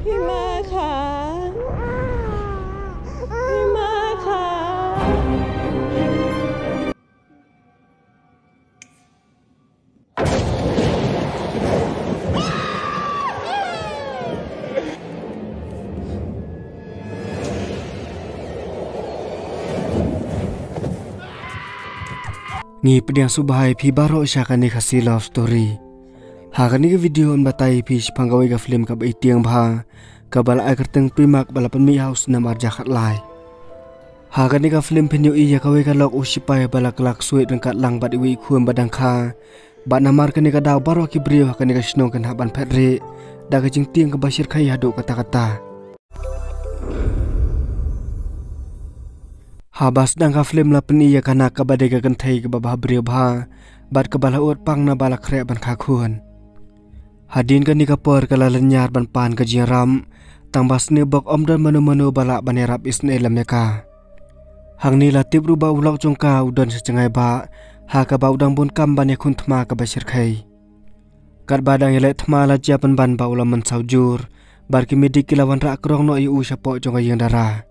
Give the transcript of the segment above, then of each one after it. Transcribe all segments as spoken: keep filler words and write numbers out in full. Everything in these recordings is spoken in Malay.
พี่มาค่ะพี่มาค่ะ Ngi pediang subhai pi baro syakani khasi love story. Hakani ke video on batai pi panggawi ka film ka baitiang bha ka bala akerteng primak bala penmi house na marja khat lai. Hakani ka film penyu iya kawe ka lok usipai bala kelak suit rengkat lang bat iwi khuam badang kha. Bat namar kani ka daw baro ki brio hakani ka snong kan haban phatre da ka jing tiang ka basir khai hadu kata-kata. Habas dang ka film la peni ya kana ka badai ka kan thai ka babah brio bha bat ka bala ot pang na bala khre ban kha khun. Hadin ka ni ka por ka la lenyar ban pan ka jiram tang bas ne bok om dan manu-manu bala banerap isne lameka. Hang ni la tibru ba ulok jong ka udon sa cengai ba ha ka ba udang bun kam ban ya khun thma ka basir khai. Kat badang yele thma la japan ban ba ulam man saujur bar ki medik kilawan ra krong no yu sapo jong yang dara.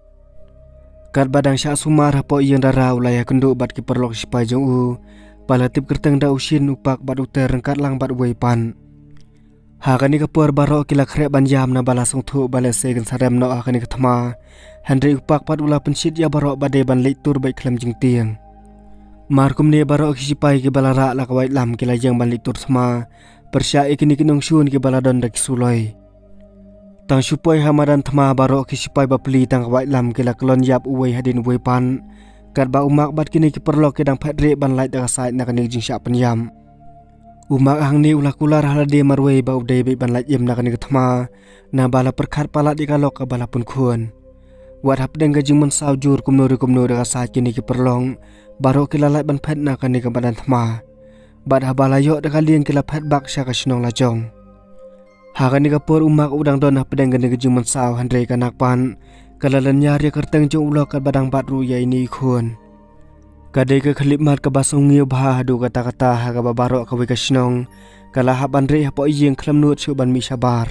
Kat badang syak sumar hapo yang dara ulaya kenduk bat ki perlok sipai jong u pala tip kerteng da usin upak bat uter rengkat lang bat uwei pan. Hakani ka por baro kila khrek ban jam na bala song thu bala se gan sarem no hakani ka thma Henry upak pat ula pensit ya baro bade ban lek tur bai khlem jing tiang. Markum ne baro ki sipai ki bala ra la ka wai lam kila jang ban lek tur thma persya ikini kinong syun ki bala don da ki suloi. Tang supoi hamadan thma baro ki sipai ba pli tang wai lam kila klon yap uwei hadin uwei pan kat ba umak bat kini ki perlo ke dang phatre ban lai da sai na kani jing sya penyam. Umak hang ni ulah kular halade marwei ba udai be ban lai yem na kani thma na bala perkhat pala di kalok ka bala pun khun. Wat hap deng ga jing mon saujur kumnuri kumnuri ka sai kini ki perlong baro kila lai ban phet na kani ka badan thma. Bat habala yo da kalien kila phet bak sya ka snong la jong. Hakani ka por umak udang don hap deng ga ni jing mon sau handre ka nak pan kalalan nyari kerteng jong ulok ka badang bat ru ya ini khun. Kadai ka khalip mat ka basong ngiu bha hadu kata-kata ha ka babaro ka wi ka snong kala haban re hapo yeng khlam nut su ban mi sabar.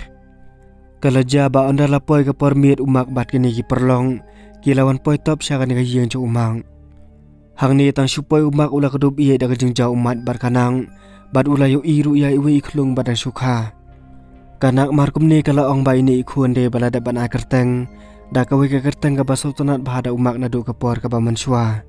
Kala ja ba onda la poi ka por miet umak bat kini ki perlong kilawan poi top sya ka ni ka yeng jo umang. Hang ni tang supoi umak ula ka dub iye da ka jing jau umat bar kanang bat ula yo iru ya iwi ikhlung badang sukha. Kanak markum ni kala ong ba ini ikhun de bala da ban akerteng da ka wi ka kerteng ka basau tonat bha da umak na du ka por ka ba mansua.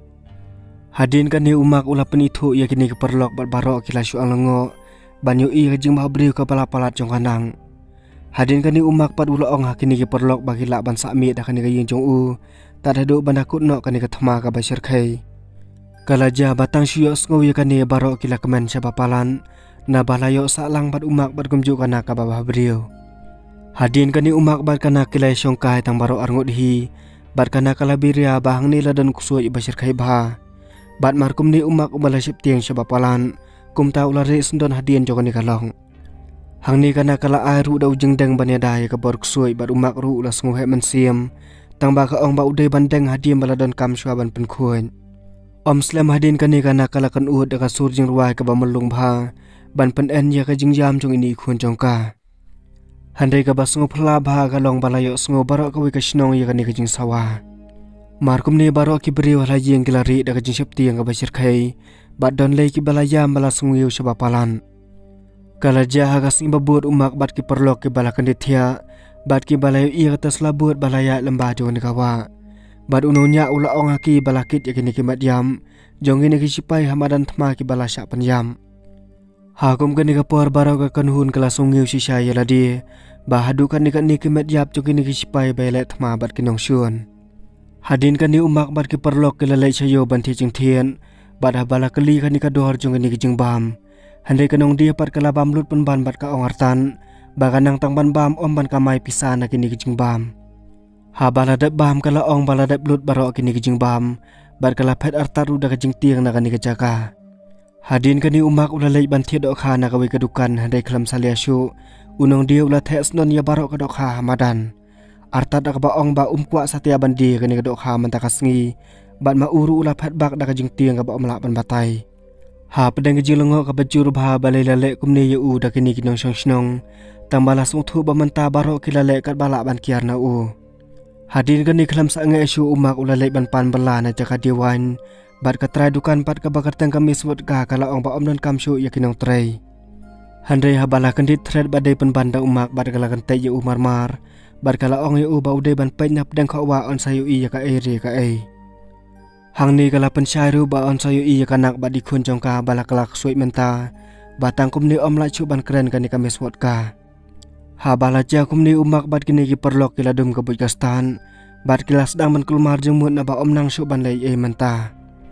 Hadin kan ni umak ula penithu ya kini ke perlok bat baro kila su alongo banyu i ka jing ba briu ka bala palat jong kanang. Hadin kan ni umak pat ula ong ha kini ke perlok bagi lak ban sakmi da kan ni ka yeng jong u ta da du ban akut no kan ni ka thma ka basir khai. Kala ja batang syu sngo ya kan ni baro kila kemen sa palan na balayo sa lang bat umak bat gumju kana ka ba briu. Hadin kan ni umak bat kana kila songkai tang baro arngut hi bat kana kala biria bahang ni ladan kusoi basir khai ba. Bat markum ni umak ubala sip tiang sa palan kum ta ulare sendon hadien jokan ni kalong. Hang ni kana kala ai ru da ujeng deng ban ya dai ka bor kusoi bat umak ru ula sngu he man siam tang ba ka ong ba udai bandeng hadiem bala don kam swa ban pen khuin. Om slam hadin kan ni kana kala kan ud da ka sur jing ruai ka ba melung bha ban pen en ya ka jing jam jong ini khun jong ka. Handai ka ba sngu phla bha ka long balayo sngu baro ka wi ka snong ya kan ni ka jing sawa. Markum ni baro ki brio la yeng kilari da ka jing sep tiang ka basir khai bat don lei ki balayam bala sungiu sa palan. Kala ja ha ka sing babut umak bat ki perlok ki bala kan dithia bat ki balayo i ka taslabut balaya lembah jong ni kawa. Bat unonya ula ong haki balakit ya kini ki madyam jong ini ki sipai hamadan thma ki bala syak penyam. Hakum kan ni ka por baro ka kanhun kala sungiu si sya ya ladi ba hadu kan ni kan ni ki madyap jong ini ki sipai bailet thma bat kinong syun. Hadin kan ni umak bat ki perlok ki lalai sayo ban thi jing thien bat habala kali kan ni ka dor jong ni ki jing bam. Handai kanong dia pat kala bam lut pen ban bat ka ong artan ba kanang tang ban bam om ban kamai pisana kini ki jing bam. Ha bala dat bam kala ong bala dat lut baro kini ki jing bam bat kala phet artar ru da ka jing tiang na kan ni ka jaka. Hadin kan ni umak ula lei ban thi do kha na ka wi ka dukan handai khlam salia su unong dia ula thes non ya baro ka do kha hamadan. Arta da ka ba ong ba umkwa satya bandi ka ni ka do kha man ta ka sngi bat ma uru ula phet bak da ka jing tiang ka ba omla ban batai. Ha pedang jing lengo ka bajur bha balai lale kumne yu da kini kinong song snong tang balas muthu bamenta barok kilale kat balak ban kiar na u. Hadin gani kelam sange isu umak ulale ban pan bala na jaka diwan bat katrai dukan pat ka bakar tang kami sebut ka kala ong ba om non kamshu yakinong tray. Handai habala kendit thread badai pen banda umak bat kala kentai ye umar mar bat kala ong ye u ba udai ban penyap dang khawa on sayu i ka e re ka e. Hang ni kala pen syairu ba on sayu i ka nak bat dikun jong ka bala kala suit menta batang kum ni om la chu ban keren kani kami sebut ka. Ha bala ja kum ni umak bat kini ki perlok kila dum kabut kastan bat kila sedang men kulmar jemut na ba om nang su ban lai e menta.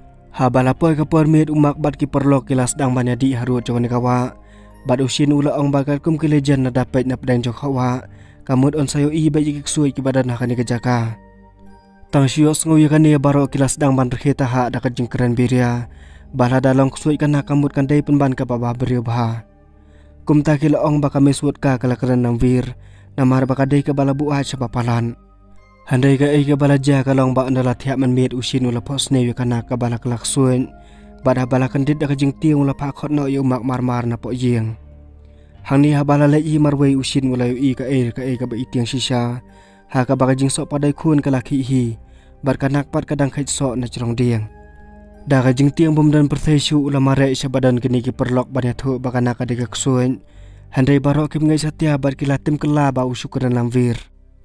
Ha bala poi ka permit umak bat ki perlok kila sedang ban yadi harut jong ni kawa bat usin ula ong bakat kum ki lejen na dapat na pedang jong kawa kamut on sayo i ba yik suai ki badan hakani ke jaka. Tang sios ngoy kani baro kila sedang ban berkheta ha dakat jeng keren biria bala dalong suai kana kamut kan dai penban ka baba beriu bah. Kum ta kila ong baka meswut ka kala keren nang vir namar baka dai ka bala buat sa papalan. Handai ka ai ka bala ja kalong ba andala thiap man met usin ula pos ne wi kana ka bala klak suan bada bala kan dit dakat jeng tiang ula pa khot no yu mak mar mar na po yeng. Hang ni ha bala lai i marwei usin ula yu i ka ai ka ai ka ba itiang sisa ha ka baka jeng sok padai khun kala ki hi bar kanak pat kadang khait sok na crong diang. Daga jeng tiang bom dan perthesu ula mare sa badan kini ki perlok banya thu baka nak adika ksuan handai barok kim ngai satya bar kila tim kela ba usukuran lamvir.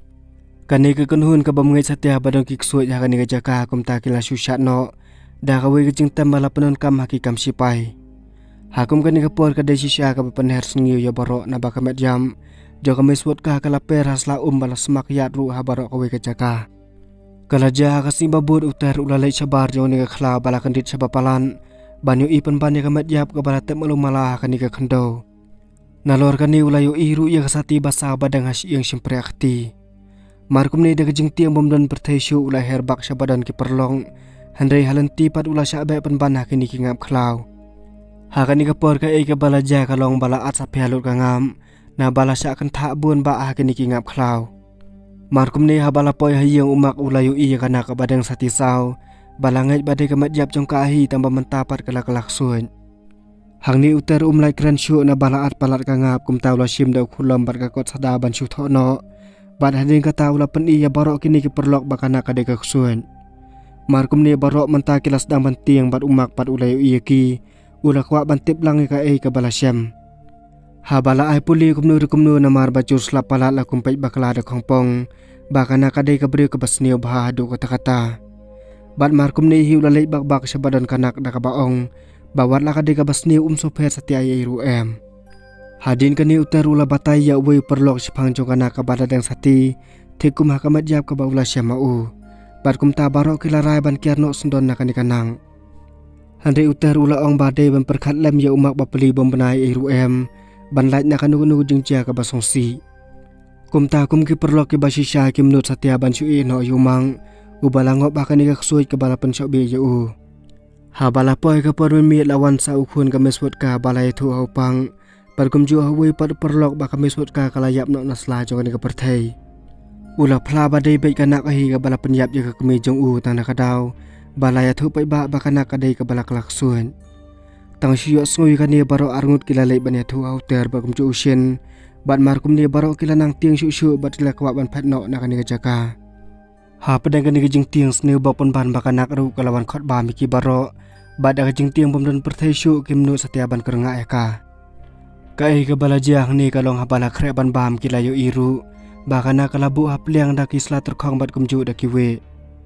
Kani ke kenhun ka bam ngai satya badan ki ksuat ha kani ka jaka kum ta kila susat no daga wei jeng tam bala penon kam haki kam sipai. Hakum kani ka por ka dai sisa ka paner sengiu ya barok na baka met jam jo ka meswot ka kala per hasla um bala semak yat ru ha barok ka wei ka jaka. Kala jaha kasing babur utar ulalai sabar jauh ni ke khala bala kendit sabapalan banyu i pen banya kamat yap ke bala tem malum malah kani ke kendo. Nalor kani ulayu iru ya kesati basa badang has yang simpre akti. Markum ni daga jeng tiang bom dan perthaisu ulai herbak sabadan ki perlong handai halenti pat ula sabe pen banah kini ki ngap khlau. Ha kani ke por ka ei ke bala ja kalong bala at sa pialut ka ngam na bala sa akan tak bun ba ah kini ki ngap khlau. Markum ni habala poi hayang umak ulayu iya kana ka badang sati saw balangait badai kamat jap jong ka ahi tambah mentapat kala kalak suan. Hang ni utar umlai kran syu na balaat palat ka ngap kum tawla sim da khulam bar ka kot sada ban syu thono bad hadin ka tawla pen iya barok kini ki perlok bakana ka de ka suan. Markum ni barok menta kilas dang ban tiang bad umak pat ulayu iya ki ula kwa ban tip lang ka ei ka bala syam. Ha bala ai puli kumnu kumnu namar bacur slap palat la kumpait bakala da khongpong bakana kadai ka beriu ka basniu bah adu kata-kata. Bat markum ni hiu lalai bak-bak sa badan kanak da ka baong bawat la kadai ka basniu um soper satia ai ru em. Hadin kani utaru la batai ya wei perlok sipang jong kana ka badan yang sati thikum ha kamat jap ka baula syamau. Bat kum ta barok kila rai ban kiarno sendon na kani kanang. Handai utaru la ong badai ban perkhat lem ya umak bapeli bom benai ai ru em. Ban lait na kanu-kanu jeng cia ka basong si. Kum ta kum ki perlok ki basisya ki menut satya ban sui no yumang ubalangok bakan ni ka ksui ke bala pensok be je u. Ha bala poi ka por mi lawan sa ukhun ka meswot ka balai thu haupang par kum ju hawi par perlok ba ka meswot ka kalayap no nasla jong ni ka perthai. Ula phla ba dei be ka nak hi ka bala penyap je ka kemi jong u tang na ka daw balai thu pai ba ba ka nak ka dei ka bala klak suan. Tang siyo sngui kani baro arngut kila lai banya thu au ter ba kum chu usin bat markum ni baro kila nang tiang syu syu bat kila kwa ban phat no na kani ka jaka. Ha pedang kani ka jing tiang sneu ba pon ban ba kanak ru kalawan khot ba mi ki baro bat ka jing tiang bom dan perthai syu kim nu satya ban kerenga eka. Ka ei ka bala jiang ni kalong ha bala khre ban bam kila yu iru ba kana kalabu ha pliang da ki sla terkhong bat kum ju da ki we.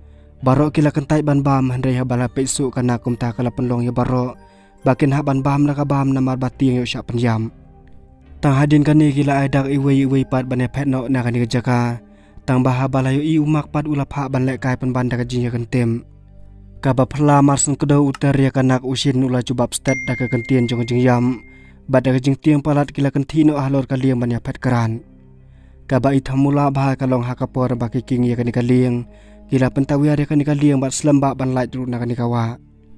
Baro kila kentai ban bam handai ha bala pesu kana kum ta kala penlong ya baro bakin haban bam na kabam na marbating yo sya penjam. Tang hadin kani kila ai dak iwei iwei pat ban phet no na kani jaka tang bah balayo i umak pat ula pha ban le kai pen ban da jing ya kentem. Ka ba phla marsen kedo utar ya kanak usin ula jubab stat da ka kentien jong jing yam bad da jing tiang palat kila kentino ahlor kaliang ban ya phet kran. Ka ba ithamula bah kalong hakapor ba ki king ya kani kaliang kila pentawia ya kani kaliang bat slamba ban lait ru na kani kawa.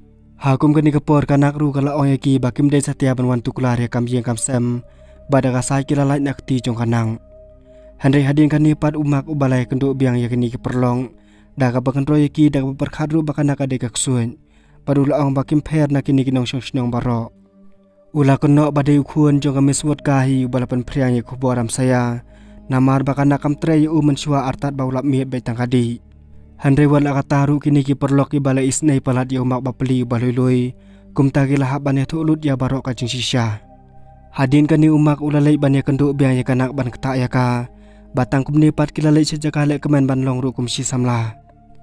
Hakum kani kapor kanak ru kala ong yaki bakim dei satya ban wan tuklar ya kam jing kam sem bada ka sai kila lait nakti jong kanang. Handai hadin kani pat umak ubalai kendo biang yakini ki perlong da ka bakan ro yaki da ka perkhadru bakana ka de ka ksuan padula ong bakim pher na kini kinong syong baro. Ula kenok badai ukuan jong kami swat kahi balapan priang ye kuboram saya. Namar bakana kam tre ye u mensua artat baulap miet betang kadi. Handre wala kataru kini ki perlok ki balai isnei palat ye umak bapeli baloi-loi. Kumta ki lahap ban ye tulut ya barok kajing sisya. Hadin kani umak ulalai ban ye kenduk biang ye kanak ban ketak ya ka. Batang kum nipat ki lalai sejak lek kemen ban long ru kum si samla.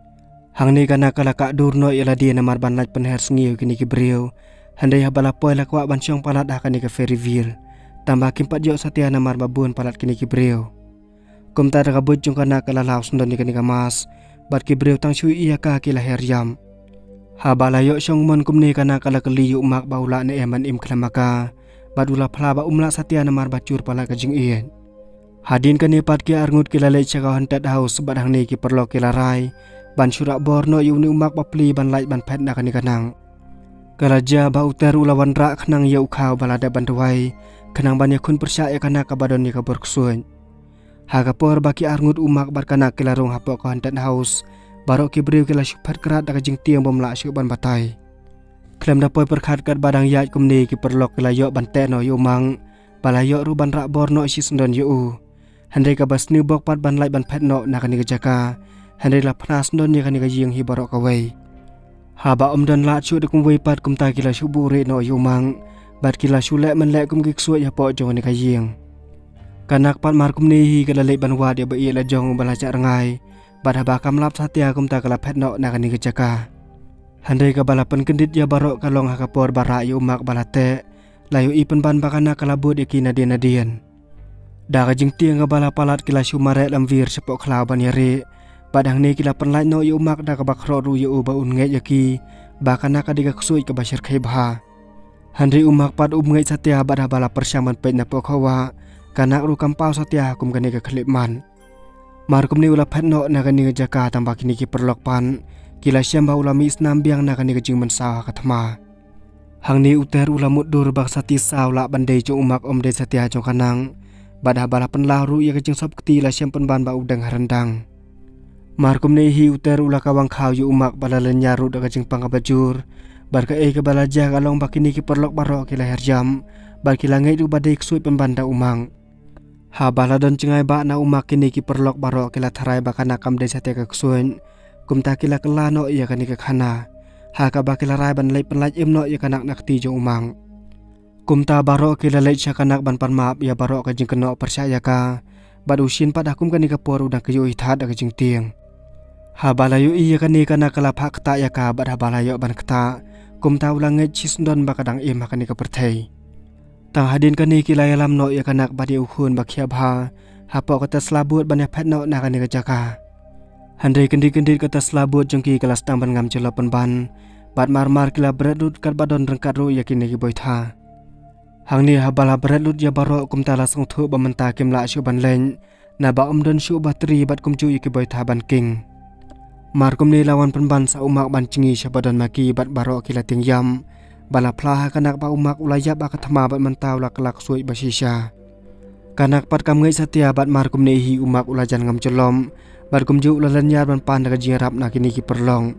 Hang ni kanak kala kak durno ye ladi namar ban laj penher sengiu kini ki beriu. Handai habala poy lakwak ban siong palat dah kini ke ferivir. Tambah kimpat jauh satia namar babun palat kini ki beriu. Kumta da kabut jong kanak kala lau sendon ni kini kamas. Bat ki beriu tang sui iya ka ki lahir jam. Habala yok siong mon kum ni kanak kala keli yu umak baula ne eman im klamaka. Bat ula pala ba umla satia namar bacur palat kajing iyen. Hadin kani pat ki arngut ki lalai cakau hantat haus bat hang ni ki perlo ki larai. Ban surak borno yu ni umak bapli ban lait ban pet na kani kanang. Kalaja ba utar ulawan rak kenang ya ukau balada bantuai kenang banyak kun persya kana kabadon ni kabur kesuan. Hagapor baki arngut umak barkana kilarung hapok ko hantat haus barok ki beriu kila syupat kerat da kajing tiang bomla syuk ban batai. Klem dapoi perkhat kat badang yat kumni ki perlok kila yok ban teno yu mang balayok ru ban rak borno isi sendon yu u. Handai ka bas ni bok pat ban lait ban pet no na kani kejaka. Handai la panas sendon ni kani kajing hi barok kawai. Haba om dan la chu de kum wei pat kum ta kila shu bure no yumang bat kila shu lek men lek kum gik suat ya po jong ni kayeng kanak pat mar kum ni hi kala lek ban wa de ba ye la jong bala cha rangai bat haba kam lap satia kum ta kala phet no na kani kejaka handai ka bala pen kendit ya barok kalong ha kapor bara yumak bala te layu i pen ban bakana kala bud yakina de nadien da ka jing tiang ka bala palat kila shu mare lam vir sepok khlau ban yare. Padang ni kila penlai no yu mak da kabak roru yu ba unget yaki bakana kadiga kusui ke basir kai bha. Handri umak pad umngai satia bada bala persyaman pet na pokhawa kanak ru kampau satia kum kani ka khlipman. Mar kum ni ula phet no na kani jaka tambah kini ki perlok pan kila syamba ulami isnam biang na kani jing mensaw ka thama. Hang ni uter ula mudur bak sati saw la bandai jo umak om de satia jong kanang bada bala penlah ru ya kajing sob kti la syam penban ba udang harendang. Markum ni hi uter ula kawang khau yu umak bala lenyaru da kajing pangabajur barka e ke bala jah kalong bakini ki perlok barok ki lahir jam bar ki langai du badai ksui pembanda umang ha bala don cengai ba na umak kini ki perlok barok ki la tharai bakana kam de sate ka ksuin kum ta ki la kala no ya kani ka khana ha ka ba ki la rai ban lai penlaj im no ya kanak nakti jo umang kum ta barok ki la lai cha kanak ban pan map ya barok kajing keno percaya ka bad usin padah kum kani ka por udang kayu ithat da kajing tiang. Habalayo iya kani kana kala phak ta ya ka bad habalayo ban kta kum ta ulang ngai chisndon bakadang im kani ka perthai tang hadin kani kilaya lam no ya kanak badi ukhun bakhya bha hapo kata slabut ban ya phet no na kani ka jaka handai kendi kendi kata slabut jengki kelas tang ban ngam jelapan ban bad mar mar kila beradut kar badon rengkat ru ya kini ki boitha hang ni habala beradut ya baro kum ta lasung thu bamenta kim la shu ban len na ba om don shu batri bad kum chu ki boitha ban king. Markum ni lawan penban sa umak ban cingi syabadan maki bat baro kila ting yam bala plaha kanak ba umak ulaya ba kathama bat mentau la kelak sui basisya kanak pat kam ngai satia bat markum ni hi umak ulajan ngam celom bat kum ju ulalan yar ban pan ka jirap na kini ki perlong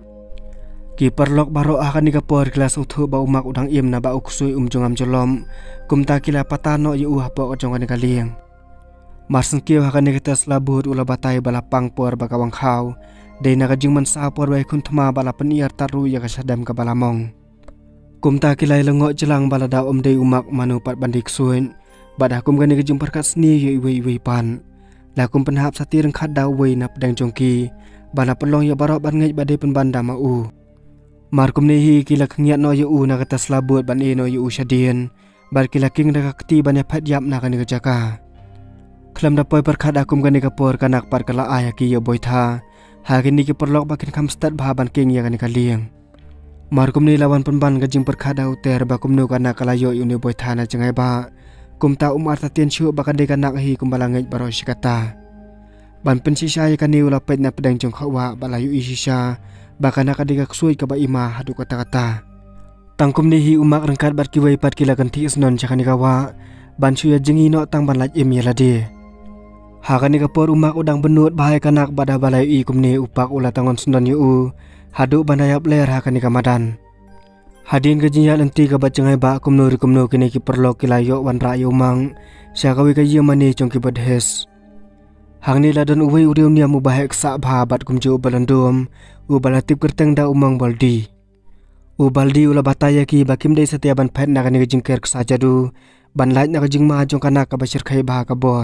ki perlok baro akan ni kapor kelas uthu ba umak udang im na ba uksui um jongam celom kum ta kila patano yu hapo jongan ni kalieng marsen kiu akan ni kita selabut ula batai bala pangpor ba kawang khau Dai na kajing man sa por bai kun thama bala peniar taru ya kasadam ka balamong. Kumta kilai lengo jelang bala da om dei umak manu pat bandik suin. Bada kum gani kajing perkat seni ye iwi iwi pan. La kum penhap sati rengkat da wei na pedang jongki. Bala pelong ya barok ban ngej badai penbanda ma u. Mar kum nehi kila kengiat no ye u na kata selabut ban e no ye u syadien. Bar kila king da kakti ban ya pat yap na kani kejaka. Klam da poi perkat akum gani kapor kanak par kala ayaki ya boitha. Hari ni ki perlok bakin kam start bahaban king ya kani kalieng. Markum ni lawan penban gajing perkada uter bakum nu kana kalayo uni boy thana cengai ba. Kum ta umar tatien syu bakan de kanak hi kum balangej baro sikata. Ban pensisa ya kani ula pet na pedang jong khawa balayu isisa bakana kadiga ksui ka ba ima hadu kata-kata. Tangkum ni hi umak rengkat bat ki wei pat kila kanti isnon chakani kawa ban syu ya jengi no tang ban laj im ya lade. Hakani kapor umak udang benut bahai kanak bada balai i kumni upak ula tangon sundon yu hadu bandayap ler hakani kamadan. Hadin ka jinya lenti ka bacengai ba kumno ri kumno kini ki perlo kilayo wan ra yo mang sya kawi ka ye mani chong ki badhes. Hang ni ladan uwi urium niam ubahek sa bha bat kumju balandum u balatip kerteng da umang baldi. U baldi ula bataya ki bakim dei setia ban phet na kani jingker sajadu ban lait na ka jingma jong kana ka basir khai bha ka bor.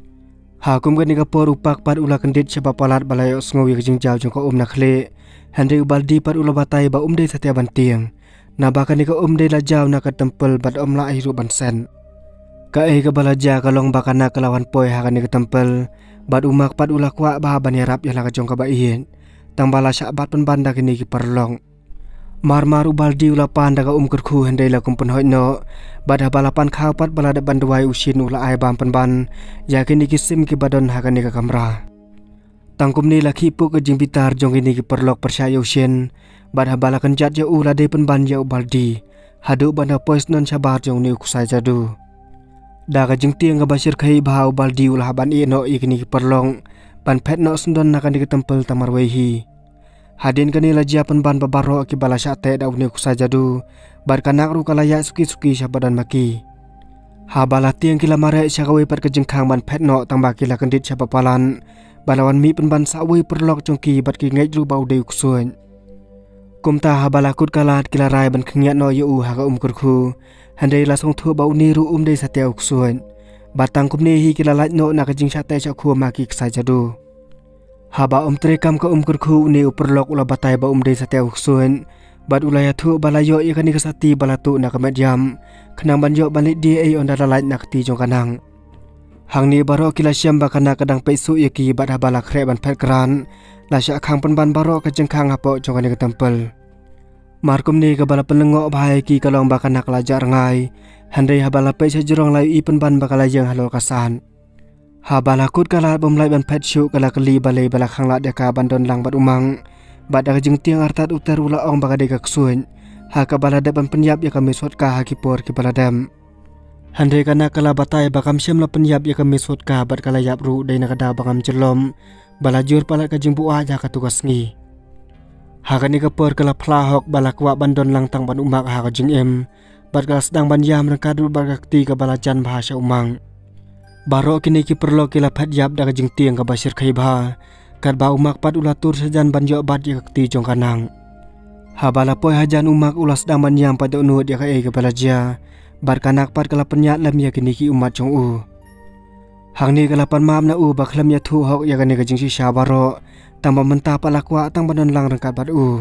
Hakum gani ka por upak pat ula kendit sya palat balayo sngowi ka jingjau jong ka um na khle. Handai u baldi pat ula bataya ba um dei setia ban tiang. Na baka ni ka um dei la jaw na ka tempel bat om la hiru ban sen. Ka eh ka balaja ka long baka na kalawan poi ha ka ni ka tempel bat umak pat ula kwa ba ban yarap ya la ka jong ka ba ihin. Tang bala syak bat pen banda kini ki perlong. Mar mar u baldi ula panda ka um kerku handai la kumpun hoi no. Bat ha balapan khaw pat bala da banduai usin ula ai bam pen ban. Ya kini ki sim ki badon ha ka ni ka kamra. Tangkum ni la khipu ka jing bitar jong kini ki perlok persaya usin. Bat ha bala kenjat ya ula de pen ban ya u baldi. Hadu ban ha pois non sabar jong ni kusai jadu. Da ka jing tiang ka basir khai bha u baldi ula ban i no ikini ki perlong. Ban phet no sendon na kan di tempel tamar wehi. Hadin kani la jia pen ban babaro ki bala syate da uni kusai jadu. Bat kanak ru kalaya suki-suki sabadan maki. Ha bala tiang kila mare syakawi pat ka jingkhang ban phet no tang ba kila kendit sapapalan. Balawan mi pen ban sawi perlok jong ki bat ki ngai ru bau de kusuan. Kumta ha balakut kalat kila rai ban khingiat no yu ha ka um kurku. Handai la song thu bau ni ru um dei satia uksuan. Batang kum ni hi kila lait no na ka jing syate cha khu ma ki ksai jadu. Ha ba um trekam ka um kurku ni uperlok ula batai ba um dei satia uksuan. Bat ula ya thu balayo i kani kasati balatu na ka mediam. Kenang ban yo balik di ai on da lait na kti jong kanang. Hang ni baro kila syam ba kana kadang paisu ya ki bat ha balak khre ban phet kran. La syak khang pen ban baro ka jengkhang hapo jong kani ka tempel. Markum ni ka bala penlengok bahai ki kalong baka nak lajar ngai. Handai ha bala pe sajurong lai i pen ban baka lajang halol kasan. Ha bala kut kala bom lai ban pet syu kala kali balai bala khang la deka bandon lang bat umang. Bat da jeng tiang artat utar ula ong baka deka ksuin. Ha ka bala de ban penyap ya kami sot ka ha ki por ki bala dem. Handai kana kala batai bakam syam la penyap ya kami sot ka bat kala yap ru dai na kada bakam jelom. Balajur palat ka jeng buah ja ka tugas ngi. Hakani ka por kala plahok bala kwa bandon lang tang ban umak ha ka jing em. Bat kala sedang ban yam rengkadu bargakti ka balajan bahasa umang. Baro kini ki perlo kila phat yap da ka jing tiang ka basir khai bha. Kat ba umak pat ulatur sajan ban yo bat ya kakti jong kanang. Ha bala poi hajan umak ulas sedang ban yam pat nu dia ka e ka balaja. Bar kanak pat kala penyat lam ya kini ki umat jong u. Hang ni kala pan mam na u baklam ya thu hok ya kani ka jing si sya baro. Tamba mentah pala kwa tang banon lang rengkat bat u.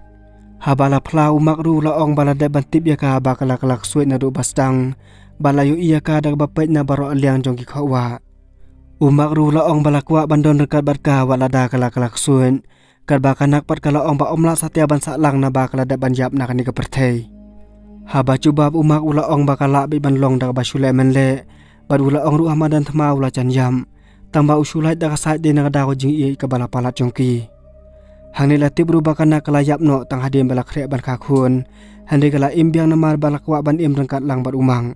Ha bala pla umak ru la ong bala de bantip ya ka ba kala kalak suit na du bastang. Bala yu iya ka da bapet na baro aliang jong ki khawa. Umak ru la ong bala kwa bandon rengkat bat ka wala da kala kalak suit. Kat ba kanak pat kala ong ba omla satya ban sak lang na ba kala de banjap na kani ka perthei. Ha ba cubab umak ula ong ba kala bi ban long da ba shule menle. Bat ula ong ru hamadan thma ula chan yam. Tamba usulai da kasat de na da ko jing i ka bala palat jongki. Hang ni latib ru ba kana kala yap no tang hadim bala khre ban kha khun. Handai kala imbyang na mar bala kwa ban im rengkat lang bat umang.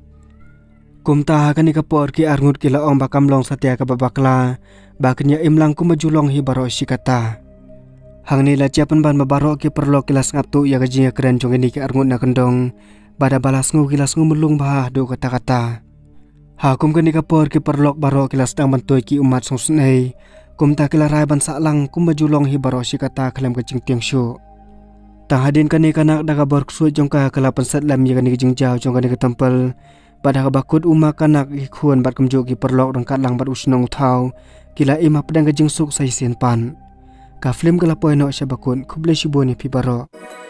Kumta kani ka por ki arngut kila ong ba kamlong satya ka babakla. Ba kenya im lang kumajulong hi baro sikata. Hang ni la ciapan ban babaro ki perlo kilas ngaptu ya ka jinga keren jong ini ki arngut na kendong. Bada balas ngu kilas ngu melung bah do kata-kata. Hakum kani ka por ki perlok baro kilas dang bantoy ki umat song sunai. Kumta kila rai ban saklang kum bajulong hi baro si kata kalam ka jing tiang syu. Tang hadin kani kanak daga bor ksui jong ka kala pensat lam ya kani jing jao jong kani ka tempel. Pada ka bakut umak kanak hi khun bat kumjo ki perlok rengkat lang bat usnong thau. Kila ima pedang ka jing suk sai sin pan. Ka film kala poy no sya bakun kuble shiboni pi baro.